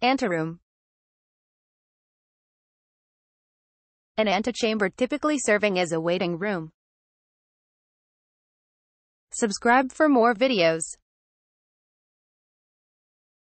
Anteroom. An antechamber typically serving as a waiting room. Subscribe for more videos.